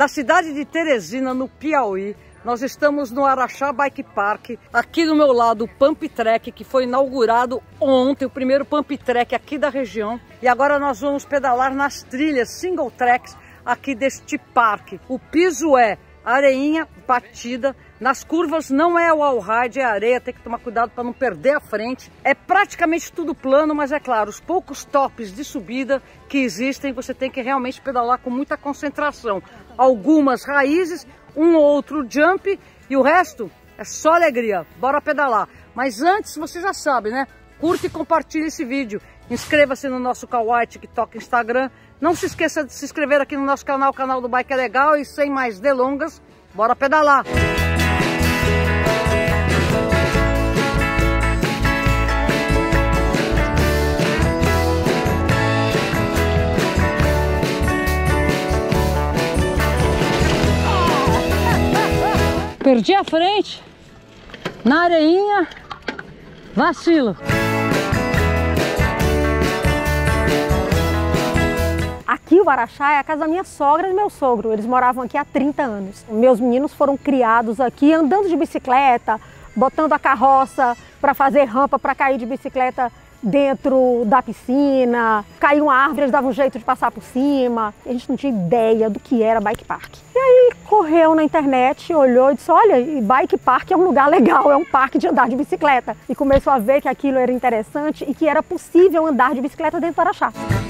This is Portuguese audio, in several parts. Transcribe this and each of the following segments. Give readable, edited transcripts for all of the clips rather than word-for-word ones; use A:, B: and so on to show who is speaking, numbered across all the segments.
A: da cidade de Teresina, no Piauí. Nós estamos no Araxá Bike Park. Aqui do meu lado o Pump Track, que foi inaugurado ontem, o primeiro Pump Track aqui da região. E agora nós vamos pedalar nas trilhas single tracks aqui deste parque. O piso é areinha batida, nas curvas não é wall ride, é areia, tem que tomar cuidado para não perder a frente. É praticamente tudo plano, mas é claro, os poucos tops de subida que existem, você tem que realmente pedalar com muita concentração. Algumas raízes, um ou outro jump e o resto é só alegria, bora pedalar. Mas antes, você já sabe, né? Curta e compartilhe esse vídeo. Inscreva-se no nosso Kawaii, TikTok, Instagram. Não se esqueça de se inscrever aqui no nosso canal, o canal do Bike é Legal. E sem mais delongas, bora pedalar! Perdi a frente, na areinha, vacilo.
B: Aqui o Araxá é a casa da minha sogra e do meu sogro. Eles moravam aqui há 30 anos. Meus meninos foram criados aqui andando de bicicleta, botando a carroça para fazer rampa para cair de bicicleta dentro da piscina. Caiu uma árvore, eles davam um jeito de passar por cima. A gente não tinha ideia do que era bike park. E aí correu na internet, olhou e disse, olha, bike park é um lugar legal, é um parque de andar de bicicleta. E começou a ver que aquilo era interessante e que era possível andar de bicicleta dentro do Araxá.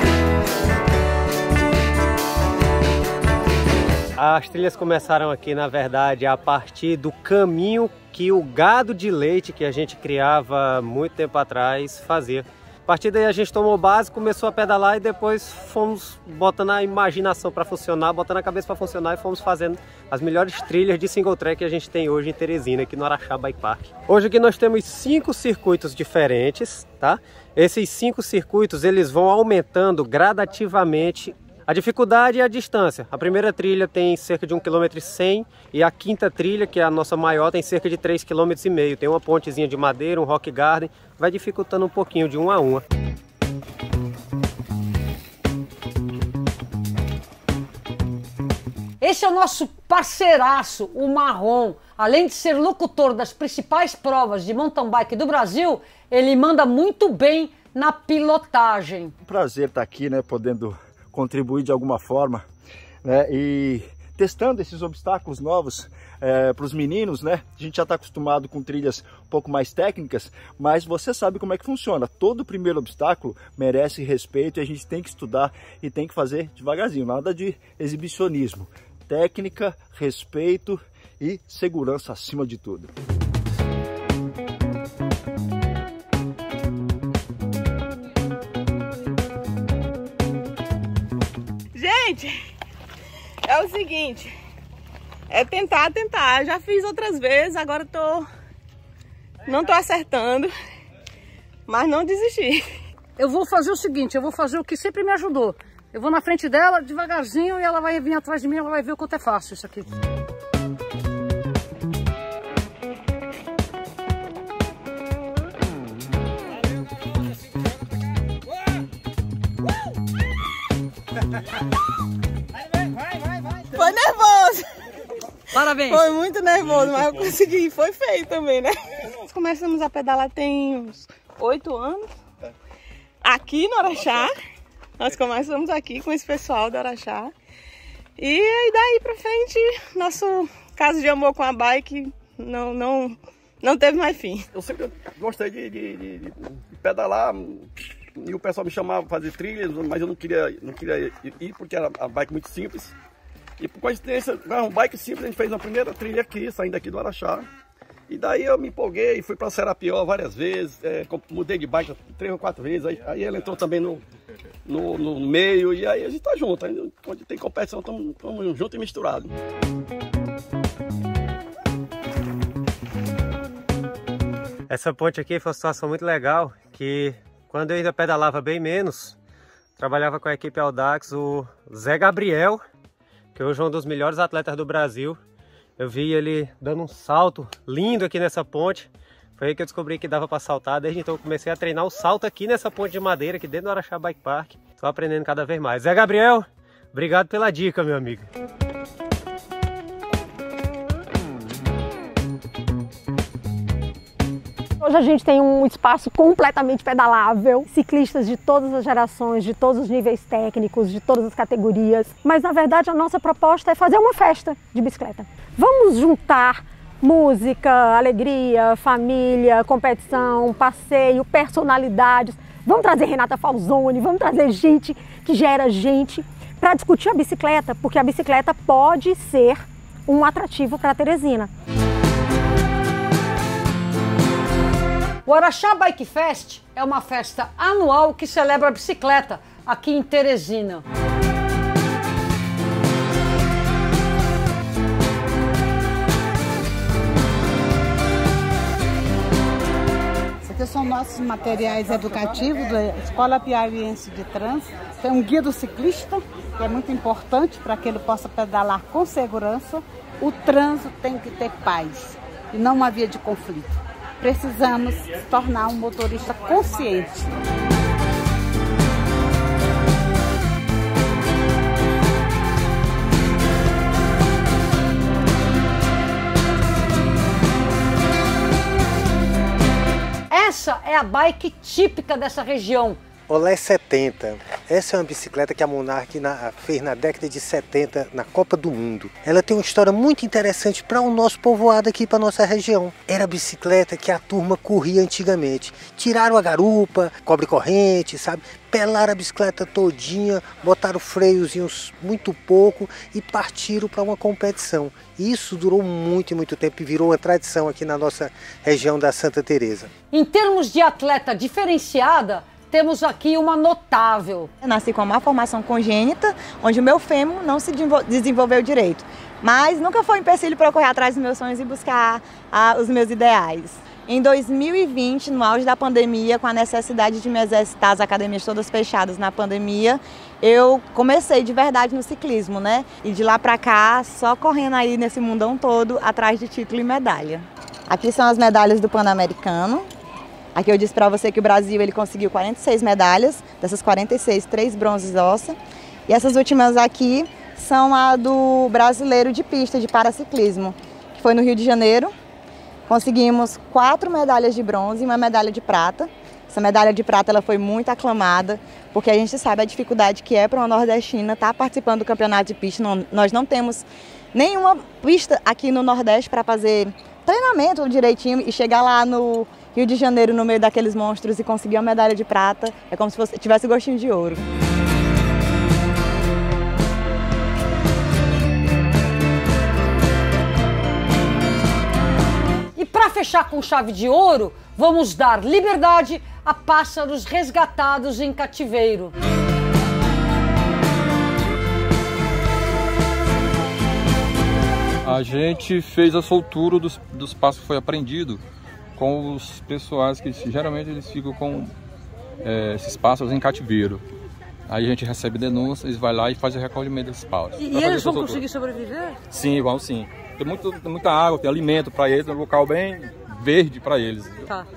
C: As trilhas começaram aqui, na verdade, a partir do caminho que o gado de leite que a gente criava muito tempo atrás fazia. A partir daí a gente tomou base, começou a pedalar e depois fomos botando a imaginação para funcionar, botando a cabeça para funcionar e fomos fazendo as melhores trilhas de single track que a gente tem hoje em Teresina, aqui no Araxá Bike Park. Hoje aqui nós temos 5 circuitos diferentes, tá? Esses 5 circuitos eles vão aumentando gradativamente a dificuldade e a distância. A primeira trilha tem cerca de 1,1 km e a quinta trilha, que é a nossa maior, tem cerca de 3,5 km. Tem uma pontezinha de madeira, um rock garden, vai dificultando um pouquinho de uma a uma.
A: Esse é o nosso parceiraço, o Marrom. Além de ser locutor das principais provas de mountain bike do Brasil, ele manda muito bem na pilotagem.
D: Um prazer estar aqui, né, podendo contribuir de alguma forma, né, e testando esses obstáculos novos para os meninos, né? A gente já está acostumado com trilhas um pouco mais técnicas, mas você sabe como é que funciona. Todo primeiro obstáculo merece respeito e a gente tem que estudar e tem que fazer devagarzinho, nada de exibicionismo. Técnica, respeito e segurança acima de tudo.
E: Gente, é o seguinte, é tentar, já fiz outras vezes, agora não tô acertando, mas não desisti.
A: Eu vou fazer o seguinte, eu vou fazer o que sempre me ajudou. Eu vou na frente dela, devagarzinho, e ela vai vir atrás de mim, ela vai ver o quanto é fácil isso aqui.
E: Foi nervoso.
A: Parabéns.
E: Foi muito nervoso, mas eu consegui. Foi feio também, né? Começamos a pedalar tem uns 8 anos. Aqui no Araxá. Nós começamos aqui com esse pessoal do Araxá. E aí daí pra frente, nosso caso de amor com a bike não teve mais fim.
F: Eu sempre gostei de pedalar. E o pessoal me chamava para fazer trilhas, mas eu não queria ir porque era a bike muito simples. E por coincidência, um bike simples, a gente fez a primeira trilha aqui, saindo aqui do Araxá. E daí eu me empolguei, fui para Serapió várias vezes, mudei de bike 3 ou 4 vezes. Aí ela entrou também no meio e aí a gente tá junto. Aí, onde tem competição, estamos juntos e misturados.
C: Essa ponte aqui foi uma situação muito legal, que quando eu ainda pedalava bem menos, trabalhava com a equipe Audax, o Zé Gabriel, que hoje é um dos melhores atletas do Brasil. Eu vi ele dando um salto lindo aqui nessa ponte. Foi aí que eu descobri que dava para saltar. Desde então eu comecei a treinar o salto aqui nessa ponte de madeira, aqui dentro do Araxá Bike Park. Estou aprendendo cada vez mais. Zé Gabriel, obrigado pela dica, meu amigo.
B: Hoje a gente tem um espaço completamente pedalável, ciclistas de todas as gerações, de todos os níveis técnicos, de todas as categorias. Mas na verdade a nossa proposta é fazer uma festa de bicicleta. Vamos juntar música, alegria, família, competição, passeio, personalidades. Vamos trazer Renata Falzoni, vamos trazer gente que gera gente para discutir a bicicleta, porque a bicicleta pode ser um atrativo para Teresina.
A: O Araxá Bike Fest é uma festa anual que celebra a bicicleta aqui em Teresina.
G: Esses aqui são nossos materiais educativos da Escola Piauiense de Trânsito. Tem um guia do ciclista, que é muito importante para que ele possa pedalar com segurança. O trânsito tem que ter paz e não uma via de conflito. Precisamos se tornar um motorista consciente.
A: Essa é a bike típica dessa região.
H: Olé 70. Essa é uma bicicleta que a Monarch fez na década de 70 na Copa do Mundo. Ela tem uma história muito interessante para o nosso povoado aqui, para nossa região. Era a bicicleta que a turma corria antigamente. Tiraram a garupa, cobre corrente, sabe? Pelaram a bicicleta todinha, botaram freiozinhos muito pouco e partiram para uma competição. Isso durou muito tempo e virou uma tradição aqui na nossa região da Santa Teresa.
A: Em termos de atleta diferenciada, temos aqui uma notável.
I: Eu nasci com uma má formação congênita, onde o meu fêmur não se desenvolveu direito. Mas nunca foi um empecilho para eu correr atrás dos meus sonhos e buscar os meus ideais. Em 2020, no auge da pandemia, com a necessidade de me exercitar, as academias todas fechadas na pandemia, eu comecei de verdade no ciclismo, né? E de lá para cá, só correndo aí nesse mundão todo, atrás de título e medalha. Aqui são as medalhas do Pan-Americano. Aqui eu disse para você que o Brasil ele conseguiu 46 medalhas, dessas 46, 3 bronzes óssea. E essas últimas aqui são a do brasileiro de pista, de paraciclismo, que foi no Rio de Janeiro. Conseguimos 4 medalhas de bronze e uma medalha de prata. Essa medalha de prata ela foi muito aclamada, porque a gente sabe a dificuldade que é para uma nordestina estar participando do campeonato de pista. Nós não temos nenhuma pista aqui no Nordeste para fazer treinamento direitinho e chegar lá no Rio de Janeiro, no meio daqueles monstros, e conseguir uma medalha de prata, é como se você tivesse gostinho de ouro.
A: E para fechar com chave de ouro, vamos dar liberdade a pássaros resgatados em cativeiro.
J: A gente fez a soltura dos pássaros que foi apreendido com os pessoais que geralmente eles ficam com esses pássaros em cativeiro. Aí a gente recebe denúncias, eles vão lá e fazem o recolhimento desses pássaros.
A: E eles vão conseguir sobreviver?
J: Sim, vão sim. Tem muita água, tem alimento para eles, é um local bem verde para eles.
A: Tá.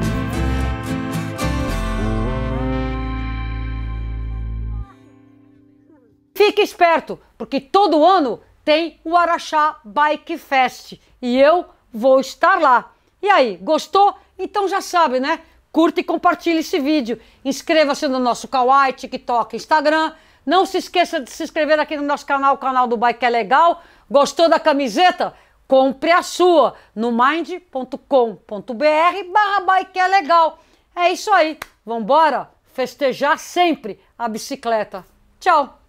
A: Fique esperto, porque todo ano tem o Araxá Bike Fest e eu vou estar lá. E aí, gostou? Então já sabe, né? Curta e compartilhe esse vídeo. Inscreva-se no nosso Kawaii, TikTok, Instagram. Não se esqueça de se inscrever aqui no nosso canal, o canal do Bike é Legal. Gostou da camiseta? Compre a sua no mind.com.br/Bike é Legal. É isso aí. Vambora festejar sempre a bicicleta. Tchau!